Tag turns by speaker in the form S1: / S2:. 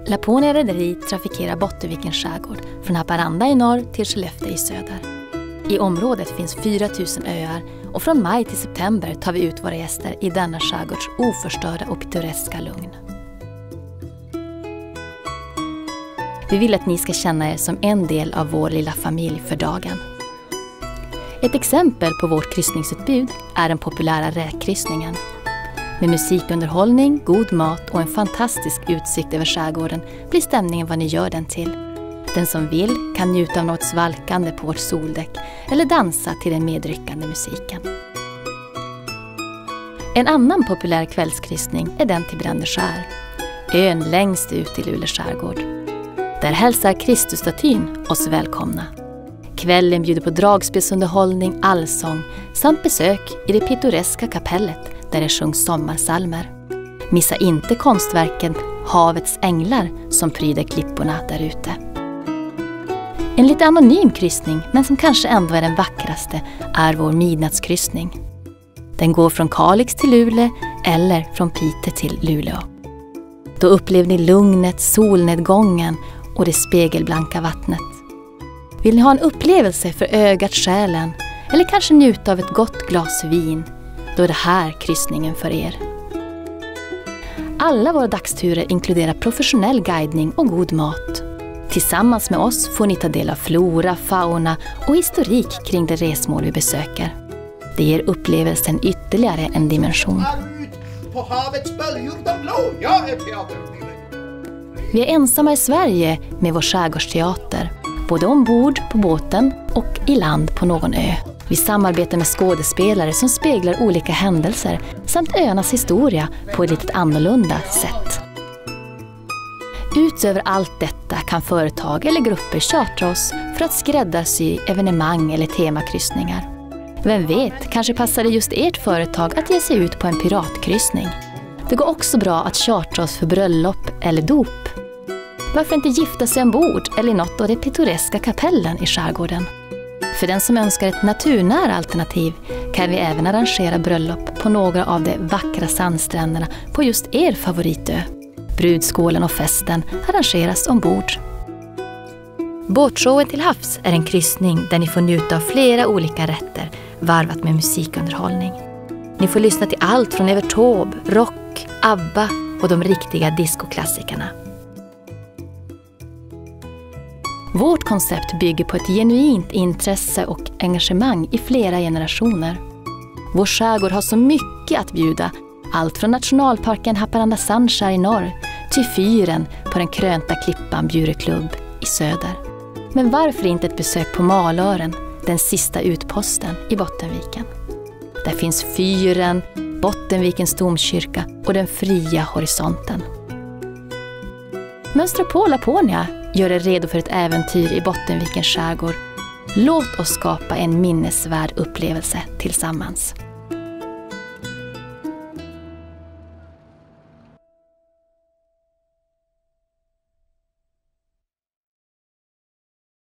S1: Laponia Rederi trafikerar Bottenvikens skärgård från Haparanda i norr till Skellefteå i söder. I området finns 4000 öar och från maj till september tar vi ut våra gäster i denna skärgårds oförstörda och pittoreska lugn. Vi vill att ni ska känna er som en del av vår lilla familj för dagen. Ett exempel på vårt kryssningsutbud är den populära räkkryssningen. Med musikunderhållning, god mat och en fantastisk utsikt över skärgården blir stämningen vad ni gör den till. Den som vill kan njuta av något svalkande på vårt soldäck eller dansa till den medryckande musiken. En annan populär kvällskryssning är den till Brändeskär, ön längst ut i Luleå skärgård. Där hälsar Kristusstatyn oss välkomna. Kvällen bjuder på dragspelsunderhållning, allsång samt besök i det pittoreska kapellet där det sjungs sommarsalmer. Missa inte konstverken Havets änglar som pryder klipporna där ute. En lite anonym kryssning, men som kanske ändå är den vackraste, är vår midnattskryssning. Den går från Kalix till Luleå eller från Piteå till Luleå. Då upplever ni lugnet, solnedgången och det spegelblanka vattnet. Vill ni ha en upplevelse för ögat, själen eller kanske njuta av ett gott glas vin, då är det här kryssningen för er. Alla våra dagsturer inkluderar professionell guidning och god mat. Tillsammans med oss får ni ta del av flora, fauna och historik kring det resmål vi besöker. Det ger upplevelsen ytterligare en dimension.
S2: På havets böljor, de blå. Jag är teater.
S1: Vi är ensamma i Sverige med vår skärgårdsteater, både ombord på båten och i land på någon ö. Vi samarbetar med skådespelare som speglar olika händelser samt öarnas historia på ett lite annorlunda sätt. Utöver allt detta kan företag eller grupper chartra oss för att skräddarsy evenemang eller temakryssningar. Vem vet, kanske passar det just ert företag att ge sig ut på en piratkryssning. Det går också bra att chartra oss för bröllop eller dop. Varför inte gifta sig ombord eller i något av de pittoreska kapellen i skärgården? För den som önskar ett naturnära alternativ kan vi även arrangera bröllop på några av de vackra sandstränderna på just er favoritö. Brudskålen och festen arrangeras ombord. Båtshowen till havs är en kryssning där ni får njuta av flera olika rätter varvat med musikunderhållning. Ni får lyssna till allt från Evert Taube, rock, ABBA och de riktiga discoklassikerna. Vårt koncept bygger på ett genuint intresse och engagemang i flera generationer. Vår skärgård har så mycket att bjuda, allt från nationalparken Haparanda Sandskär i norr till fyren på den krönta klippan Bjureklubb i söder. Men varför inte ett besök på Malören, den sista utposten i Bottenviken? Där finns fyren, Bottenvikens domkyrka och den fria horisonten. Mönstra på Laponia gör er redo för ett äventyr i Bottenvikens skärgård. Låt oss skapa en minnesvärd upplevelse tillsammans.